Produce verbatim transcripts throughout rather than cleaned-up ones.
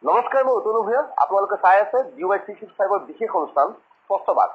নমস্কাৰ, মই অতনু ভূঞা। আপোনালোকে চাই আছে ডি ৱাই থ্ৰী ছিক্সটি ফাইভৰ বিশেষ অনুষ্ঠান স্পষ্টবাদ।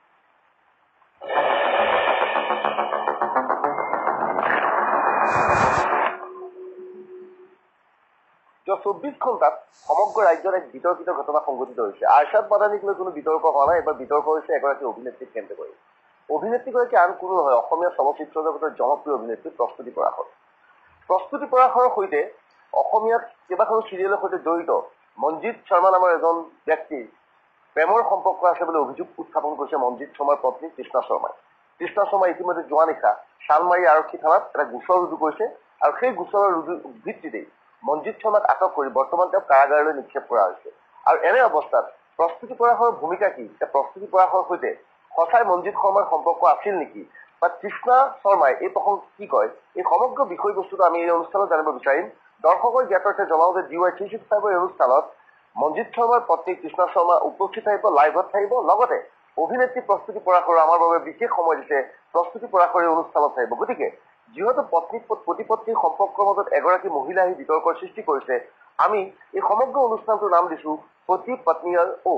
যোৱা চৌব্বিছ ঘণ্টাত সমগ্ৰ ৰাজ্যত এক বিতৰ্কিত ঘটনা সংঘটিত হৈছে। আৰশাদ মাদানীক লৈ কোনো বিতৰ্ক হোৱা নাই। এবাৰ বিতৰ্ক হৈছে এগৰাকী অভিনেত্ৰীক কেন্দ্ৰ কৰি। অভিনেত্ৰীগৰাকী আন কোনো নহয়, অসমীয়া চলচ্চিত্ৰ জগতৰ জনপ্ৰিয় অভিনেত্ৰী প্ৰস্তুতি পৰাশৰ। প্ৰস্তুতি পৰাশৰৰ সৈতে অসমীয়াত কেইবাখনো চিৰিয়েলৰ সৈতে জড়িত মঞ্জিত শৰ্মা নামৰ এজন ব্যক্তিৰ প্ৰেমৰ সম্পৰ্ক আছে বুলি অভিযোগ উত্থাপন কৰিছে মঞ্জিত শৰ্মাৰ পত্নী তৃষ্ণা শৰ্মাই। তৃষ্ণা শৰ্মাই ইতিমধ্যে যোৱা নিশা চানমাৰী আৰক্ষী থানাত এটা গোচৰ ৰুজু কৰিছে আৰু সেই গোচৰৰ ৰুজু ভিত্তিতেই মঞ্জিত শৰ্মাক আটক কৰি বৰ্তমান তেওঁক কাৰাগাৰলৈ নিক্ষেপ কৰা হৈছে। আৰু এনে অৱস্থাত প্ৰস্তুতি পৰাশৰৰ ভূমিকা কি? প্ৰস্তুতি পৰাশৰৰ সৈতে সঁচাই মঞ্জিত শৰ্মাৰ সম্পৰ্ক আছিল নেকি, বা তৃষ্ণা শৰ্মাই এই প্ৰসংগ কি কয়, এই সমগ্ৰ বিষয়বস্তুটো আমি এই অনুষ্ঠানত জানিব বিচাৰিম। দৰ্শকৰ জ্ঞাতাৰ্থে জনাও যে ডি ৱাই থ্ৰী ছিক্সটি ফাইভৰ এই অনুষ্ঠানত মঞ্জিত শৰ্মাৰ পত্নী তৃষ্ণা শৰ্মা উপস্থিত থাকিব, লাইভত থাকিব। লগতে অভিনেত্ৰী প্ৰস্তুতি পৰাশৰ আমাৰ বাবে বিশেষ সময় দিছে, প্ৰস্তুতি পৰাশৰ এই অনুষ্ঠানত থাকিব। গতিকে যিহেতু পত্নী পতি পত্নীৰ সম্পৰ্কৰ মাজত এগৰাকী মহিলা আহি বিতৰ্কৰ সৃষ্টি কৰিছে, আমি এই সমগ্ৰ অনুষ্ঠানটোৰ নাম দিছো পতি পত্নী আৰু ও।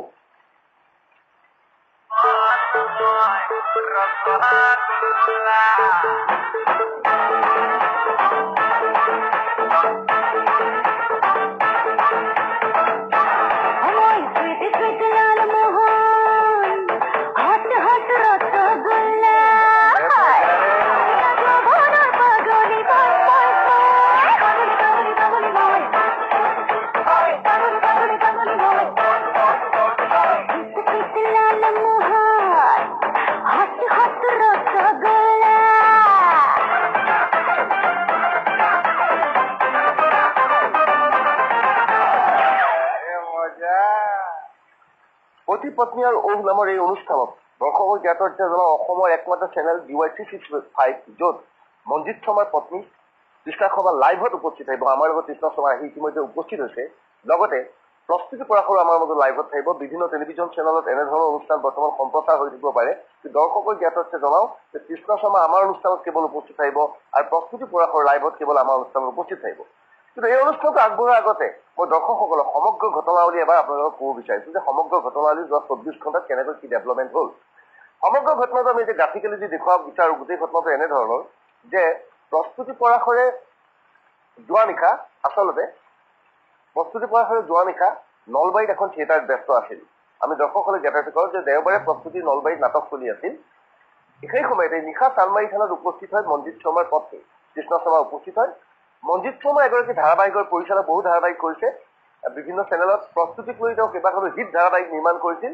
পতি পত্নী আৰু ঔ নামৰ এই অনুষ্ঠানত দৰ্শকৰ জ্ঞাতাৰ্থে জনাও অসমৰ একমাত্ৰ channel D Y three sixty five, য'ত মঞ্জিত শৰ্মাৰ পত্নী তৃষ্ণা শৰ্মা লাইভত উপস্থিত থাকিব। আমাৰ লগত তৃষ্ণা শৰ্মা আহি ইতিমধ্যে উপস্থিত হৈছে। লগতে প্ৰস্তুতি পৰাশৰো আমাৰ মাজত লাইভত থাকিব। বিভিন্ন টেলিভিছন চেনেলত এনেধৰণৰ অনুষ্ঠান বৰ্তমান সম্প্ৰচাৰ হৈ থাকিব পাৰে। দৰ্শকৰ জ্ঞাতাৰ্থে জনাও যে তৃষ্ণা শৰ্মা আমাৰ অনুষ্ঠানত কেৱল উপস্থিত থাকিব আৰু প্ৰস্তুতি পৰাশৰ লাইভত কেৱল আমাৰ অনুষ্ঠানত উপস্থিত থাকিব। কিন্তু এই অনুষ্ঠানটো আগবঢ়াৰ আগতে মই দৰ্শকসকলক সমগ্ৰ ঘটনাৱলী এবাৰ আপোনালোকক ক'ব বিচাৰিছো যে সমগ্ৰ ঘটনাৱলী যোৱা চৌব্বিছ ঘণ্টাত কেনেকৈ কি ডেভেলপমেণ্ট হ'ল। সমগ্ৰ ঘটনাটো আমি এতিয়া গ্ৰাফিকেলি যি দেখুৱাব বিচাৰোঁ, গোটেই ঘটনাটো এনেধৰণৰ যে প্ৰস্তুতি পৰাশৰে যোৱা নিশা আচলতে প্ৰস্তুতি পৰাশৰে যোৱা নিশা নলবাৰীত এখন থিয়েটাৰত ব্যস্ত আছিল। আমি দৰ্শকসকলে জ্ঞাতাৰ্থ কৰোঁ যে দেওবাৰে প্ৰস্তুতি নলবাৰীত নাটক চলি আছিল। সেই সময়তে নিশা চানমাৰী থানাত উপস্থিত হয় মঞ্জিত শৰ্মাৰ পত্নী তৃষ্ণা শৰ্মা উপস্থিত হয়। মঞ্জিত শৰ্মা এগৰাকী ধাৰাবাহিকৰ পৰিচালক, বহু ধাৰাবাহিক কৰিছে। বিভিন্ন চেনেলত প্ৰস্তুতিক লৈ তেওঁ কেইবাখনো হিট ধাৰাবাহিক নিৰ্মাণ কৰিছিল।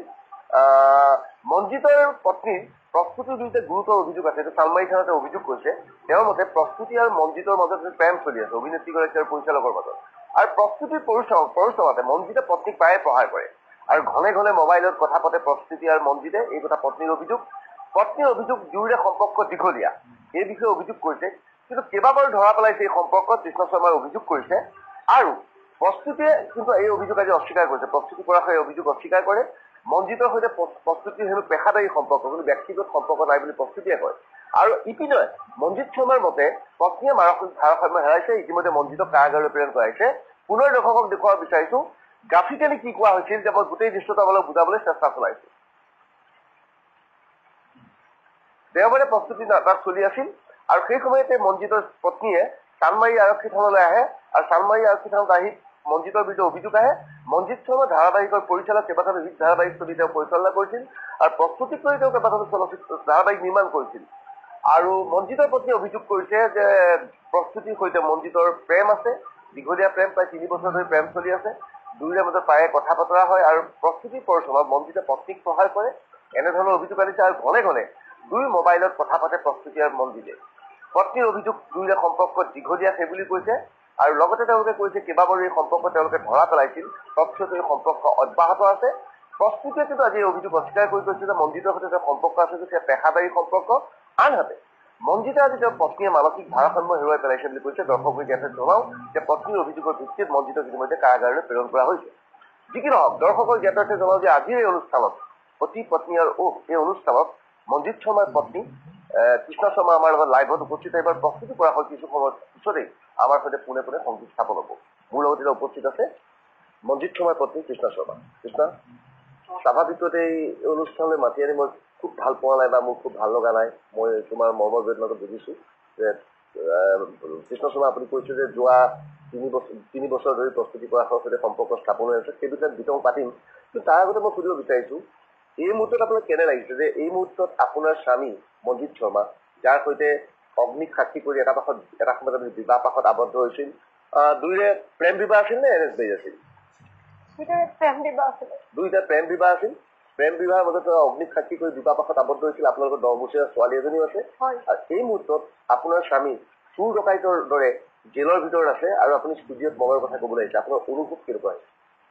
মঞ্জিতৰ পত্নীৰ প্ৰস্তুতিৰ বিৰুদ্ধে গুৰুতৰ অভিযোগ আছে। এইটো চানমাৰী থানাতে অভিযোগ কৰিছে। তেওঁৰ মতে প্ৰস্তুতি আৰু মঞ্জিতৰ মাজত প্ৰেম চলি আছে, অভিনেত্ৰীগৰাকী আৰু পৰিচালকৰ মাজত। আৰু প্ৰস্তুতিৰ পৰিশ্ৰমতে মঞ্জিতে পত্নীক প্ৰায়ে প্ৰহাৰ কৰে আৰু ঘনে ঘনে মোবাইলত কথা পাতে প্ৰস্তুতি আৰু মঞ্জিতে। এই কথা পত্নীৰ অভিযোগ। পত্নীৰ অভিযোগ দুয়োৰে সম্পৰ্ক দীঘলীয়া, এই বিষয়ে অভিযোগ কৰিছে। কিন্তু কেইবাবাৰো ধৰা পেলাইছে এই সম্পৰ্কত তৃষ্ণা শৰ্মাই অভিযোগ কৰিছে। আৰু প্ৰস্তুতিয়ে কিন্তু এই অভিযোগ আজি অস্বীকাৰ কৰিছে। প্ৰস্তুতি পৰাশৰে এই অভিযোগ অস্বীকাৰ কৰে। মঞ্জিতৰ সৈতে প্ৰস্তুতিৰ হেনো পেশাদাৰী সম্পৰ্ক, কোনো ব্যক্তিগত সম্পৰ্ক নাই বুলি প্ৰস্তুতিয়ে কয়। আৰু ইপিনে মঞ্জিত শৰ্মাৰ মতে পত্নীয়ে মানসিক ভাৰসাম্য হেৰাইছে, ইতিমধ্যে মঞ্জিতক কাৰাগাৰলৈ প্ৰেৰণ কৰাইছে। পুনৰ দৰ্শকক দেখুৱাব বিচাৰিছো গ্ৰাফিকেলি কি কোৱা হৈছিল, যে মই গোটেই দৃশ্যটো আপোনালোক বুজাবলৈ চেষ্টা চলাইছো। দেওবাৰে প্ৰস্তুতি তাত চলি আছিল আৰু সেই সময়তে মঞ্জিতৰ পত্নীয়ে চানমাৰী আৰক্ষী থানালৈ আহে আৰু চানমাৰী আৰক্ষী থানাত আহি মঞ্জিতৰ বিৰুদ্ধে অভিযোগ আহে। মঞ্জিত শৰ্মা ধাৰাবাহিকৰ পৰিচালক, কেইবাখনো হিট ধাৰাবাহিক ছবি তেওঁ পৰিচালনা কৰিছিল আৰু প্ৰস্তুতিক লৈ তেওঁ কেইবাখনো চলচ্চিত্ৰ ধাৰাবাহিক নিৰ্মাণ কৰিছিল। আৰু মঞ্জিতৰ পত্নীয়ে অভিযোগ কৰিছে যে প্ৰস্তুতিৰ সৈতে মঞ্জিতৰ প্ৰেম আছে, দীঘলীয়া প্ৰেম, প্ৰায় তিনি বছৰ ধৰি প্ৰেম চলি আছে। দুয়োৰে মাজত প্ৰায়ে কথা বতৰা হয় আৰু প্ৰস্তুতিৰ পৰিশ্ৰমত মঞ্জিতে পত্নীক সহায় কৰে, এনেধৰণৰ অভিযোগ আনিছে। আৰু ঘনে ঘনে দুই মোবাইলত কথা পাতে প্ৰস্তুতি আৰু মঞ্জিতে। পত্নীৰ অভিযোগ দুয়োৰে সম্পৰ্ক দীঘলীয়া সেই বুলি কৈছে। আৰু লগতে তেওঁলোকে কৈছে কেইবাবাৰো এই সম্পৰ্ক তেওঁলোকে ধৰা পেলাইছিল, তৎসত্ত্বেও এই সম্পৰ্ক অব্যাহত আছে। প্ৰস্তুতিয়ে কিন্তু আজি এই অভিযোগ অস্বীকাৰ কৰি কৈছে যে মঞ্জিতৰ সৈতে তেওঁ সম্পৰ্ক আছে, যে পেশাদাৰী সম্পৰ্ক। আনহাতে মঞ্জিতে আজি তেওঁৰ পত্নীয়ে মানসিক ভাৰসাম্য হেৰুৱাই পেলাইছে বুলি কৈছে। দৰ্শকক জ্ঞাতাৰ্থে জনাও যে পত্নীৰ অভিযোগৰ ভিত্তিত মঞ্জিতক ইতিমধ্যে কাৰাগাৰলৈ প্ৰেৰণ কৰা হৈছে। যি কি নহওক দৰ্শকৰ জ্ঞাতাৰ্থে জনাও যে আজিৰ এই অনুষ্ঠানত পতি পত্নী আৰু ও এই অনুষ্ঠানত মঞ্জিত শৰ্মাৰ পত্নী তৃষ্ণা শৰ্মা আমাৰ লগত লাইভত উপস্থিত আহিবাৰ প্ৰস্তুতি পৰাশৰ কিছু সময়ৰ পিছতেই আমাৰ সৈতে পোনে পোনে সংযোগ স্থাপন হ'ব। মোৰ লগত এতিয়া উপস্থিত আছে মঞ্জিত শৰ্মাৰ পত্নী কৃষ্ণা শৰ্মা। কৃষ্ণা, স্বাভাৱিকতে এই অনুষ্ঠানলৈ মাতি আনি মই খুব ভাল পোৱা নাই বা মোৰ খুব ভাল লগা নাই। মই তোমাৰ মৰ্মৰ বেদনাটো বুজিছোঁ যে কৃষ্ণ শৰ্মা আপুনি কৈছে যে যোৱা তিনি বছৰ তিনি বছৰ ধৰি প্ৰস্তুতি পৰাশৰ সৈতে সম্পৰ্ক স্থাপন হৈ আছে, সেই বিষয়ে বিতং পাতিম। কিন্তু তাৰ আগতে মই সুধিব বিচাৰিছোঁ, এই মুহূৰ্তত আপোনাৰ কেনে লাগিছে যে এই মুহূৰ্তত আপোনাৰ স্বামী মঞ্জিত শৰ্মা, যাৰ সৈতে অগ্নিক সাক্ষী কৰি এটা পাশত এটা সময়ত আপুনি বিবাহ পাশত আবদ্ধ হৈছিল, দুয়োৰে প্ৰেম বিবাহ আছিল নে এৰেঞ্জ মেৰেজ আছিল? প্ৰেম বিবাহ আছিল। দুইটা প্ৰেম বিবাহ আছিল। প্ৰেম বিবাহৰ মাজত অগ্নিক সাক্ষী কৰি বিবাহ পাশত আবদ্ধ হৈছিল। আপোনালোকৰ দহ বছৰীয়া ছোৱালী এজনীও আছে। আৰু এই মুহূৰ্তত আপোনাৰ স্বামী চুৰ ডকাইতৰ দৰে জেলৰ ভিতৰত আছে আৰু আপুনি ষ্টুডিঅ'ত মনৰ কথা ক'বলৈ আহিছে। আপোনাৰ অনুভৱ কেনেকুৱা হৈছে?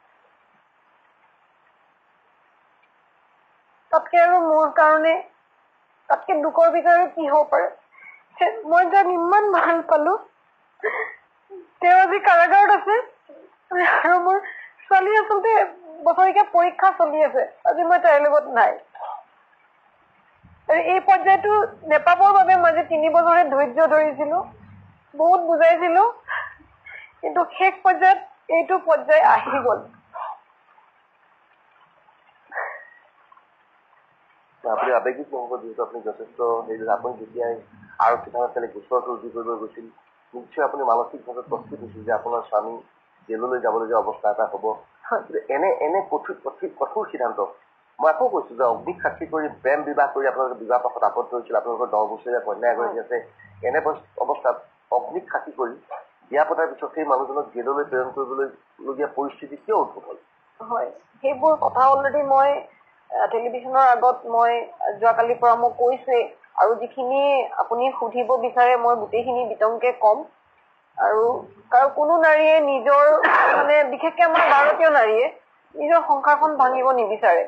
তাতকে আৰু মোৰ কাৰণে তাতকে দুখৰ বিষয়ে কি হ'ব পাৰে? মই যাক ইমান ভাল পালো, তেওঁ আজি কাৰাগাৰত আছে আৰু মোৰ ছোৱালী আচলতে বছৰেকীয়া পৰীক্ষা চলি আছে। আজি মই তাইৰ লগত নাই। আৰু এই পৰ্যায়টো নেপাবৰ বাবে মই আজি তিনি বছৰে ধৈৰ্য ধৰিছিলো, বহুত বুজাইছিলো, কিন্তু শেষ পৰ্যায়ত এইটো পৰ্যায় আহি গ'ল। আপুনি আৱেগিক নহ'ব, যিহেতু আপুনি যথেষ্ট হেৰি, আপুনি যেতিয়াই আৰক্ষী থানাত কালি গোচৰটো ৰুজু কৰিব গৈছিল, নিশ্চয় আপুনি মানসিকভাৱে প্ৰস্তুত হৈছিল যে আপোনাৰ স্বামী জেললৈ যাবলগীয়া অৱস্থা এটা হ'ব। এনে এনে কঠোৰ কঠিন কঠোৰ সিদ্ধান্ত, মই আকৌ কৈছোঁ যে অগ্নিক সাক্ষী কৰি প্ৰেম বিবাহ কৰি আপোনালোকে বিবাহ পাশত আবদ্ধ হৈছিল, আপোনালোকৰ দহ বছৰীয়া কন্যা এগৰাকী আছে। এনে অৱস্থাত অগ্নিক সাক্ষী কৰি বিয়া পতাৰ পিছত সেই মানুহজনক জেললৈ প্ৰেৰণ কৰিবলগীয়া পৰিস্থিতি কিয় উদ্ভৱ হ'ল? হয়, সেইবোৰ কথা অলৰেডি মই টেলিভিশ্যনৰ আগত মই যোৱাকালিৰ পৰা মই কৈছোৱেই, আৰু যিখিনি আপুনি সুধিব বিচাৰে মই গোটেইখিনি বিতংকে ক'ম। আৰু কাৰণ কোনো নাৰীয়ে নিজৰ মানে বিশেষকে আমাৰ ভাৰতীয় নাৰীয়ে নিজৰ সংসাৰখন ভাঙিব নিবিচাৰে।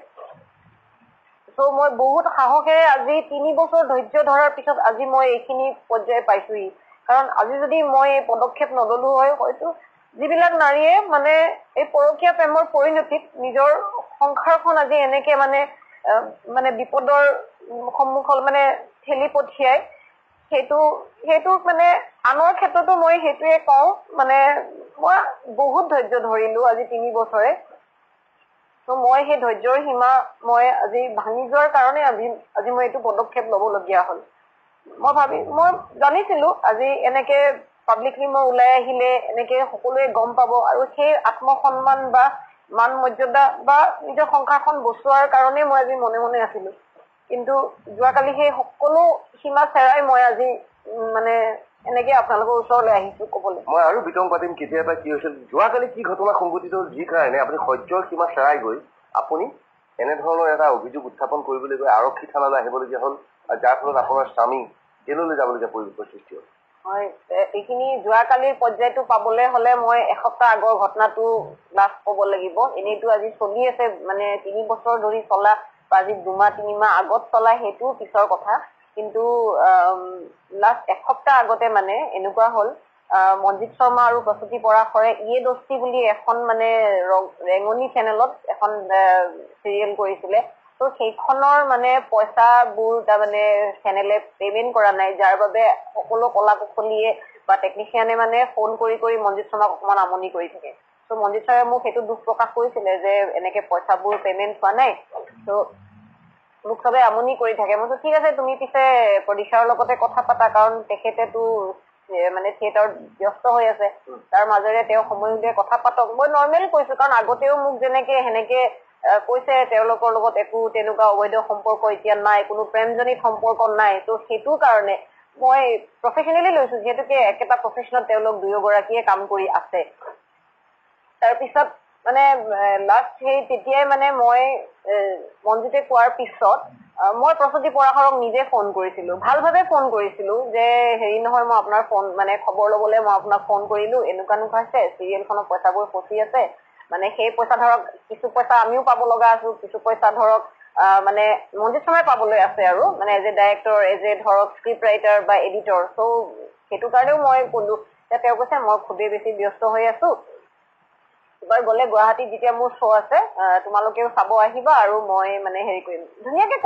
ত' মই বহুত সাহসেৰে আজি তিনি বছৰ ধৈৰ্য ধৰাৰ পিছত আজি মই এইখিনি পৰ্যায় পাইছোহি। কাৰণ আজি যদি মই এই পদক্ষেপ নললো হয়, হয়তো যিবিলাক নাৰীয়ে মানে এই পৰকীয়া প্ৰেমৰ পৰিণতিত নিজৰ সংসাৰখন আজি এনেকে মানে মানে বিপদৰ সন্মুখত মানে ঠেলি পঠিয়াই, সেইটো সেইটো মানে আনৰ ক্ষেত্ৰতো মই সেইটোৱে কওঁ, মানে মই বহুত ধৈৰ্য ধৰিলো আজি তিনি বছৰে। ত' মই সেই ধৈৰ্যৰ সীমা মই আজি ভাঙি যোৱাৰ কাৰণে আজি আজি মই এইটো পদক্ষেপ ল'বলগীয়া হ'ল। মই ভাবি মই জানিছিলো আজি এনেকে পাব্লিকলি মই ওলাই আহিলে এনেকে সকলোৱে গম পাব, আৰু সেই আত্মসন্মান বা মান মৰ্যাদা বা নিজৰ সংসাৰখন বচোৱাৰ কাৰণে মই আজি মনে মনে আছিলো। কিন্তু যোৱাকালি সেই সকলো সীমা চেৰাই মই আজি মানে এনেকে আপোনালোকৰ ওচৰলৈ আহিছো ক'বলৈ। মই আৰু বিতং পাতিম কেতিয়াবা কি হৈছিল, যোৱাকালি কি ঘটনা সংঘটিত হ'ল, যি কাৰণে আপুনি সহ্যৰ সীমা চেৰাই গৈ আপুনি এনেধৰণৰ এটা অভিযোগ উত্থাপন কৰিবলৈ গৈ আৰক্ষী থানালৈ আহিবলগীয়া হ'ল, আৰু যাৰ ফলত আপোনাৰ স্বামী জেললৈ যাবলগীয়া পৰিৱেশৰ সৃষ্টি হ'ল। হয়, এইখিনি যোৱাকালিৰ পৰ্যায়টো পাবলৈ হ'লে মই এসপ্তাহ আগৰ ঘটনাটো লাষ্ট ক'ব লাগিব। এনেইতো আজি চলি আছে, মানে তিনি বছৰ ধৰি চলা বা আজি দুমাহ তিনিমাহ আগত চলা সেইটো পিছৰ কথা। কিন্তু লাষ্ট এসপ্তাহ আগতে মানে এনেকুৱা হ'ল, মঞ্জিত শৰ্মা আৰু প্ৰস্তুতি পৰাশৰে ইয়ে দস্তি বুলি এখন মানে ৰেঙনি চেনেলত এখন চিৰিয়েল কৰিছিলে। ত' সেইখনৰ মানে পইচাবোৰ তাৰমানে চেনেলে পেমেণ্ট কৰা নাই, যাৰ বাবে সকলো কলা কুশলীয়ে বা টেকনিচিয়ানে মানে ফোন কৰি কৰি মঞ্জিত শৰ্মাক অকমান আমনি কৰি থাকে। ত' মঞ্জিত শৰ্মাই মোক সেইটো দুখ প্ৰকাশ কৰিছিলে যে এনেকে পইচাবোৰ পেমেণ্ট হোৱা নাই, ত' মোক চবে আমনি কৰি থাকে। মই ঠিক আছে, তুমি পিছে প্ৰডিউচাৰৰ লগতে কথা পাতা, কাৰণ তেখেতেতো মানে থিয়েটাৰত ব্যস্ত হৈ আছে, তাৰ মাজেৰে তেওঁ সময় উলিয়াই কথা পাতক। মই নৰ্মেল কৈছো, কাৰণ আগতেও মোক যেনেকে সেনেকে কৈছে তেওঁলোকৰ লগত একো তেনেকুৱা অবৈধ সম্পৰ্ক এতিয়া নাই, কোনো প্ৰেমজনিত সম্পৰ্ক নাই। ত' সেইটো কাৰণে মই প্ৰফেচনেলি লৈছো, যিহেতুকে একেটা প্ৰফেচনত তেওঁলোক দুয়োগৰাকীয়ে কাম কৰি আছে। তাৰপিছত মানে লাষ্ট সেই তেতিয়াই মানে মই মঞ্জিতে কোৱাৰ পিছত মই প্ৰস্তুতি পৰাশৰক নিজে ফোন কৰিছিলো, ভাল ভাৱে ফোন কৰিছিলো যে হেৰি নহয়, মই আপোনাৰ ফোন মানে খবৰ লবলৈ মই আপোনাক ফোন কৰিলো, এনেকুৱা এনেকুৱা হৈছে, চিৰিয়েলখনৰ পইচাবোৰ ফচি আছে, মানে সেই পইচা ধৰক কিছু পইচা আমিও পাব লগা আছো, কিছু পইচা ধৰক আহ মানে মঞ্জিত শৰ্মাই পাবলৈ আছে আৰু মানে as a director, as a ধৰক স্ক্ৰিপ্ট ৰাইটাৰ বা এডিটৰ। চ' সেইটো কাৰণেও মই কলো যে তেওঁ কৈছে মই খুবেই বেছি ব্যস্ত হৈ আছো, এবাৰ গ'লে গুৱাহাটীত যেতিয়া মোৰ শ্ব' আছে তোমালোকেও চাব আহিবা, আৰু মই মানে হেৰি কৰিম ধুনীয়াকে